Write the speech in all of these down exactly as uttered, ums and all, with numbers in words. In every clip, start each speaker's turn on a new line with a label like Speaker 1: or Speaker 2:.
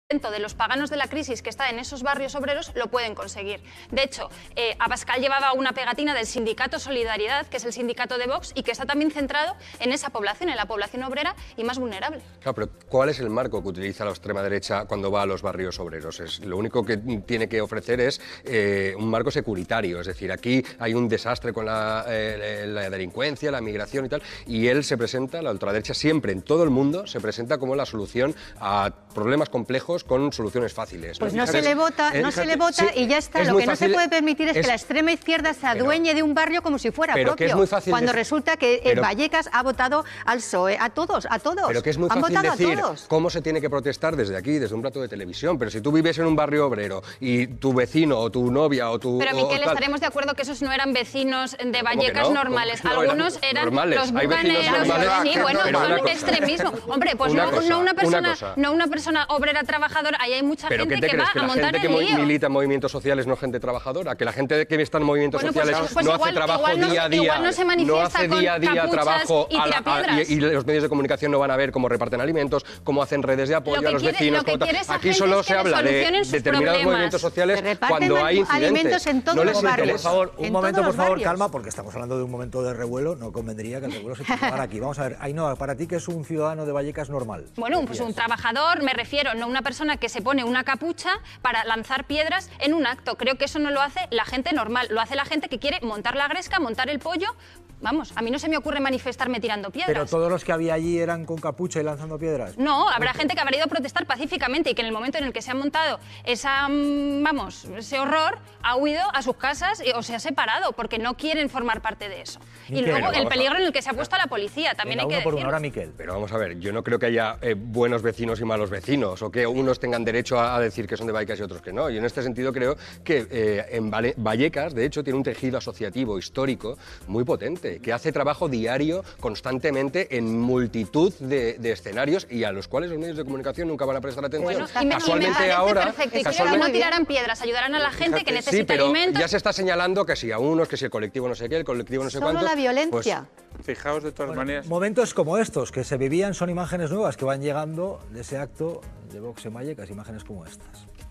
Speaker 1: de los paganos de la crisis que está en esos barrios obreros lo pueden conseguir. De hecho, eh, Abascal llevaba una pegatina del sindicato Solidaridad, que es el sindicato de Vox, y que está también centrado en esa población, en la población obrera y más vulnerable.
Speaker 2: Claro, pero ¿cuál es el marco que utiliza la extrema derecha cuando va a los barrios obreros? Es, lo único que tiene que ofrecer es eh, un marco securitario, es decir, aquí hay un desastre con la, eh, la delincuencia, la migración y tal, y él se presenta, la ultraderecha siempre en todo el mundo, se presenta como la solución a problemas complejos con soluciones fáciles.
Speaker 3: Pues no se le vota, no se le vota y ya está. Lo que no se puede permitir es que la extrema izquierda se adueñe de un barrio como si fuera propio, cuando resulta que en Vallecas ha votado al P S O E, a todos, a todos.
Speaker 2: Pero que es muy fácil decir cómo se tiene que protestar desde aquí, desde un plato de televisión, pero si tú vives en un barrio obrero y tu vecino o tu novia o tu...
Speaker 1: Pero Miquel, estaremos de acuerdo que esos no eran vecinos de Vallecas normales, algunos eran los buganeros, sí, bueno, son extremismo. Hombre, pues no una persona, no una persona obrera trabajadora, ahí hay mucha
Speaker 2: ¿Pero
Speaker 1: gente
Speaker 2: qué te
Speaker 1: que
Speaker 2: crees?
Speaker 1: va
Speaker 2: ¿Que
Speaker 1: a
Speaker 2: la
Speaker 1: montar
Speaker 2: gente
Speaker 1: el
Speaker 2: que
Speaker 1: lío?
Speaker 2: milita en movimientos sociales no es gente trabajadora? ¿Que la gente que está en movimientos
Speaker 1: bueno, pues,
Speaker 2: sociales
Speaker 1: pues
Speaker 2: no
Speaker 1: igual,
Speaker 2: hace trabajo
Speaker 1: igual no,
Speaker 2: día a día?
Speaker 1: Igual no se manifiesta
Speaker 2: no hace
Speaker 1: con
Speaker 2: día a día trabajo
Speaker 1: y,
Speaker 2: a la, a, y, y los medios de comunicación no van a ver cómo reparten alimentos, cómo hacen redes de apoyo a los
Speaker 1: quiere,
Speaker 2: vecinos. Aquí solo se habla de determinados problemas. movimientos sociales cuando hay incidentes.
Speaker 3: En todos
Speaker 2: no
Speaker 3: los barrios.
Speaker 4: Por favor, un
Speaker 3: en
Speaker 4: momento, por favor,
Speaker 3: barrios.
Speaker 4: calma, porque estamos hablando de un momento de revuelo. No convendría que el revuelo se tomara aquí. Vamos a ver, Ainhoa, para ti, ¿qué es un ciudadano de Vallecas normal?
Speaker 1: Bueno, pues un trabajador, me refiero, no una persona que se pone una capucha para lanzar piedras en un acto. Creo que eso no lo hace la gente normal, lo hace la gente que quiere montar la gresca, montar el pollo. Vamos, a mí no se me ocurre manifestarme tirando piedras.
Speaker 4: ¿Pero todos los que había allí eran con capucha y lanzando piedras?
Speaker 1: No, habrá gente que habrá ido a protestar pacíficamente y que en el momento en el que se ha montado esa, vamos, ese horror, ha huido a sus casas o se ha separado porque no quieren formar parte de eso.
Speaker 4: Miquel,
Speaker 1: y luego el peligro
Speaker 4: a...
Speaker 1: en el que se ha puesto a la policía, también
Speaker 4: Venga,
Speaker 1: hay que
Speaker 4: uno por
Speaker 1: decirlo.
Speaker 4: uno, ahora Miquel.
Speaker 2: Pero vamos a ver, yo no creo que haya eh, buenos vecinos y malos vecinos, o que unos tengan derecho a, a decir que son de Vallecas y otros que no. Y en este sentido creo que eh, en Valle Vallecas, de hecho, tiene un tejido asociativo histórico muy potente, que hace trabajo diario, constantemente, en multitud de, de escenarios y a los cuales los medios de comunicación nunca van a prestar atención.
Speaker 1: Bueno, y me,
Speaker 2: casualmente
Speaker 1: y me
Speaker 2: ahora...
Speaker 1: Casualmente no tirarán piedras, ayudarán a la gente Fíjate, que necesita
Speaker 2: sí, pero
Speaker 1: alimentos.
Speaker 2: Ya se está señalando que si a unos, que si el colectivo no sé qué, el colectivo no sé
Speaker 3: Solo
Speaker 2: cuánto...
Speaker 3: la violencia.
Speaker 5: Pues, fijaos de todas
Speaker 4: bueno,
Speaker 5: maneras...
Speaker 4: Momentos como estos, que se vivían, son imágenes nuevas que van llegando de ese acto de Vox en Vallecas, imágenes como estas.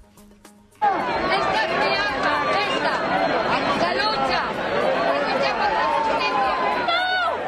Speaker 6: Esta es mi arma, esta, la lucha, la lucha por la justicia. ¡No!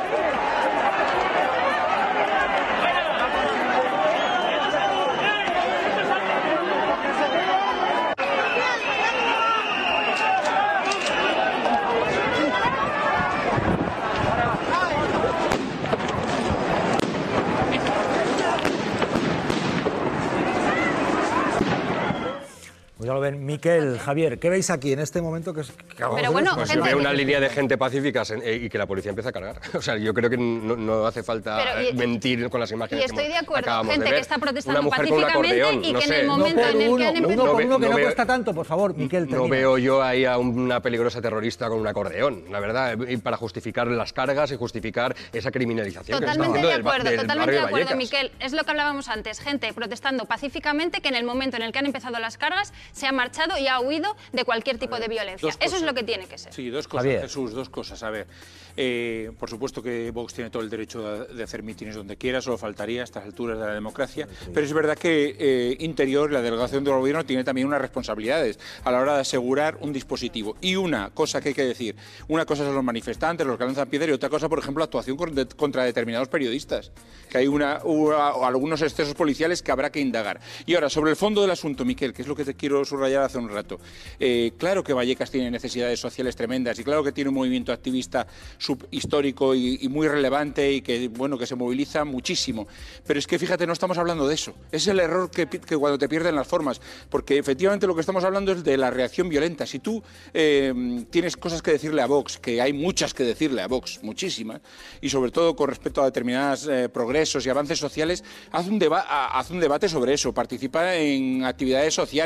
Speaker 4: Pues ya lo ven, Miquel, Javier, ¿qué veis aquí en este momento que, que
Speaker 1: Pero bueno,
Speaker 2: pues
Speaker 1: gente...
Speaker 2: veo una línea de gente pacífica y que la policía empieza a cargar. O sea, yo creo que no, no hace falta
Speaker 1: Pero, y,
Speaker 2: mentir con las imágenes.
Speaker 1: Y estoy de acuerdo, gente
Speaker 2: de ver.
Speaker 1: que está protestando
Speaker 2: una
Speaker 1: pacíficamente
Speaker 2: acordeón,
Speaker 1: y
Speaker 2: no
Speaker 1: que
Speaker 2: sé.
Speaker 1: en el momento
Speaker 4: uno
Speaker 1: en el
Speaker 4: uno,
Speaker 1: que han empezado...
Speaker 4: Uno por uno, que no,
Speaker 2: no veo,
Speaker 4: cuesta tanto, por favor, Miquel, termina.
Speaker 2: No veo yo ahí a una peligrosa terrorista con un acordeón, la verdad, y para justificar las cargas y justificar esa criminalización.
Speaker 1: Totalmente
Speaker 2: que
Speaker 1: de
Speaker 2: del,
Speaker 1: acuerdo,
Speaker 2: del
Speaker 1: totalmente de acuerdo,
Speaker 2: Vallecas.
Speaker 1: Miquel. Es lo que hablábamos antes, gente protestando pacíficamente que en el momento en el que han empezado las cargas se ha marchado y ha huido de cualquier tipo ver, de violencia. Eso es lo que tiene que ser.
Speaker 5: Sí, dos cosas, Javier. Jesús, dos cosas. A ver, eh, por supuesto que Vox tiene todo el derecho de, de hacer mítines donde quiera, solo faltaría a estas alturas de la democracia, sí. Pero es verdad que eh, Interior, la delegación del gobierno, tiene también unas responsabilidades a la hora de asegurar un dispositivo. Y una cosa que hay que decir, una cosa son los manifestantes, los que lanzan piedras, y otra cosa, por ejemplo, actuación contra determinados periodistas, que hay una, una, algunos excesos policiales que habrá que indagar. Y ahora, sobre el fondo del asunto, Miquel, que es lo que te quiero subrayar hace un rato, eh, claro que Vallecas tiene necesidades sociales tremendas y claro que tiene un movimiento activista subhistórico y, y muy relevante y que, bueno, que se moviliza muchísimo. Pero es que, fíjate, no estamos hablando de eso. Es el error que, que cuando te pierden las formas, porque efectivamente lo que estamos hablando es de la reacción violenta. Si tú eh, tienes cosas que decirle a Vox, que hay muchas que decirle a Vox, muchísimas, y sobre todo con respecto a determinados eh, progresos y avances sociales, haz un, deba haz un debate sobre eso, participa en actividades sociales,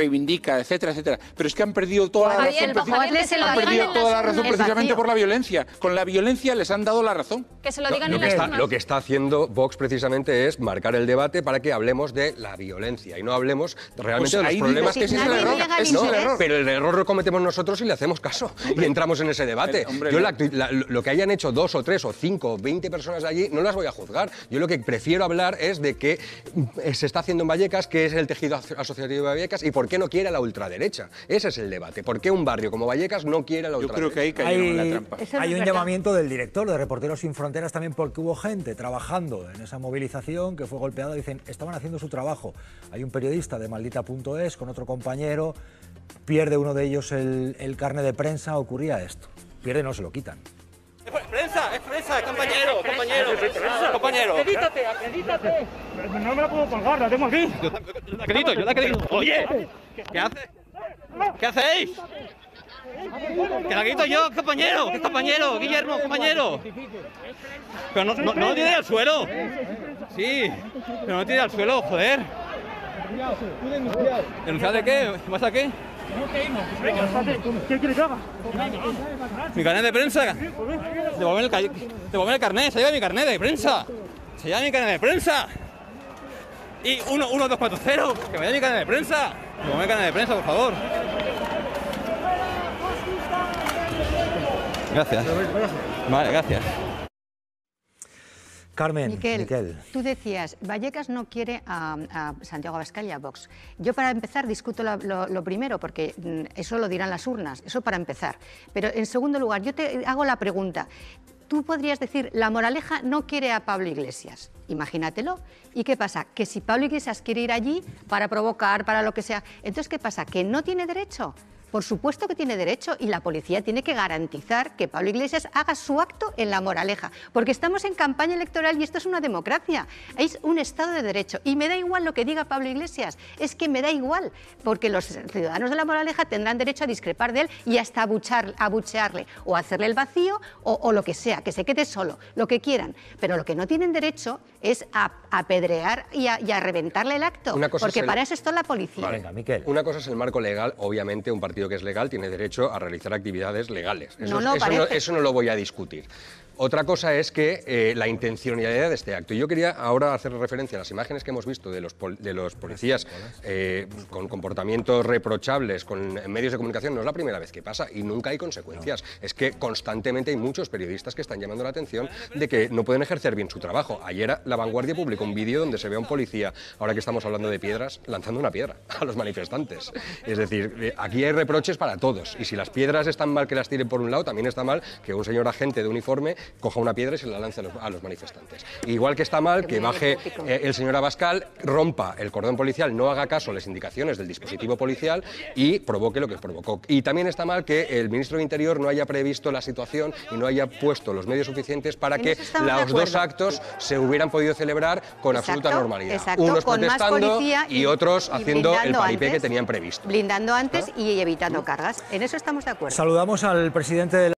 Speaker 5: reivindica, etcétera, etcétera. Pero es que han perdido toda la razón, han perdido toda la razón precisamente por la violencia. Con la violencia les han dado la razón.
Speaker 1: Que se lo digan
Speaker 2: lo,
Speaker 1: en
Speaker 2: que
Speaker 1: las
Speaker 2: está,
Speaker 1: urnas.
Speaker 2: Lo que está haciendo Vox precisamente es marcar el debate para que hablemos de la violencia y no hablemos realmente
Speaker 5: pues
Speaker 2: de los problemas que
Speaker 5: es el
Speaker 2: error.
Speaker 5: No,
Speaker 2: el error. Pero el error lo cometemos nosotros y le hacemos caso y entramos en ese debate.
Speaker 5: Hombre,
Speaker 2: Yo
Speaker 5: no.
Speaker 2: la, la, lo que hayan hecho dos o tres o cinco o veinte personas allí no las voy a juzgar. Yo lo que prefiero hablar es de qué se está haciendo en Vallecas, qué es el tejido asociativo de Vallecas y por qué no quiere a la ultraderecha. Ese es el debate. ¿Por qué un barrio como Vallecas no quiere a la ultraderecha?
Speaker 5: Yo creo que ahí cayeron en la
Speaker 4: Hay,
Speaker 5: trampa.
Speaker 4: hay un llamamiento del director de Reporteros Sin Fronteras también porque hubo gente trabajando en esa movilización que fue golpeada. Dicen, estaban haciendo su trabajo. Hay un periodista de maldita punto es con otro compañero, pierde uno de ellos el, el carnet de prensa, ocurría esto. Pierde, no se lo quitan.
Speaker 7: Es prensa, es prensa, compañero, compañero, compañero.
Speaker 8: Acredítate, acredítate. No me la puedo colgar, la tengo aquí.
Speaker 7: Yo la acredito, yo la acredito. Oye, ¿qué haces? ¿Qué hacéis? Que la acredito yo, compañero, compañero, Guillermo, compañero. Pero no, no, no lo tiene al suelo. Sí, pero no lo tiene al suelo, joder. ¿Denunciar de qué? ¿Vas a qué?
Speaker 8: ¿Qué quieres que haga?
Speaker 7: Mi carnet de prensa. Devolver el, devolver el carnet, se lleva mi carnet de prensa. Se lleva mi carnet de prensa. Y uno, uno, dos, cuatro, cero. Que me dé mi carnet de prensa. Devolver el carnet de prensa, por favor. Gracias. Vale, gracias.
Speaker 4: Carmen,
Speaker 3: Miquel,
Speaker 4: Miquel.
Speaker 3: Tú decías, Vallecas no quiere a, a Santiago Abascal y a Vox. Yo para empezar discuto lo, lo, lo primero, porque eso lo dirán las urnas, eso para empezar. Pero en segundo lugar, yo te hago la pregunta. Tú podrías decir, la Moraleja no quiere a Pablo Iglesias, imagínatelo. ¿Y qué pasa? Que si Pablo Iglesias quiere ir allí para provocar, para lo que sea, entonces ¿qué pasa? ¿Que no tiene derecho? Por supuesto que tiene derecho y la policía tiene que garantizar que Pablo Iglesias haga su acto en La Moraleja, porque estamos en campaña electoral y esto es una democracia, es un Estado de Derecho y me da igual lo que diga Pablo Iglesias, es que me da igual, porque los ciudadanos de La Moraleja tendrán derecho a discrepar de él y hasta abuchar, abuchearle o hacerle el vacío o, o lo que sea, que se quede solo, lo que quieran, pero lo que no tienen derecho es a apedrear y a, y a reventarle el acto, porque el... para eso está la policía.
Speaker 2: Vale.
Speaker 4: Venga, Miquel.
Speaker 2: Una cosa es el marco legal, obviamente un partido que es legal tiene derecho a realizar actividades legales. Eso,
Speaker 3: no, no,
Speaker 2: eso, no, eso no lo voy a discutir. Otra cosa es que eh, la intencionalidad de este acto. Yo quería ahora hacer referencia a las imágenes que hemos visto de los, pol de los policías eh, con comportamientos reprochables con medios de comunicación. No es la primera vez que pasa y nunca hay consecuencias. No. Es que constantemente hay muchos periodistas que están llamando la atención de que no pueden ejercer bien su trabajo. Ayer La Vanguardia publicó un vídeo donde se ve a un policía, ahora que estamos hablando de piedras, lanzando una piedra a los manifestantes. Es decir, eh, aquí hay reproches para todos y si las piedras están mal que las tiren por un lado, también está mal que un señor agente de uniforme coja una piedra y se la lance a los, a los manifestantes. Igual que está mal que baje eh, el señor Abascal, rompa el cordón policial, no haga caso a las indicaciones del dispositivo policial y provoque lo que provocó. Y también está mal que el ministro de Interior no haya previsto la situación y no haya puesto los medios suficientes para que los dos actos se hubieran podido celebrar con exacto, absoluta normalidad.
Speaker 3: Exacto,
Speaker 2: unos
Speaker 3: con
Speaker 2: protestando
Speaker 3: y,
Speaker 2: y otros
Speaker 3: y
Speaker 2: haciendo el paripé
Speaker 3: antes,
Speaker 2: que tenían previsto.
Speaker 3: Blindando antes
Speaker 2: ¿Ah?
Speaker 3: y evitando cargas. En eso estamos de acuerdo.
Speaker 4: Saludamos al presidente de la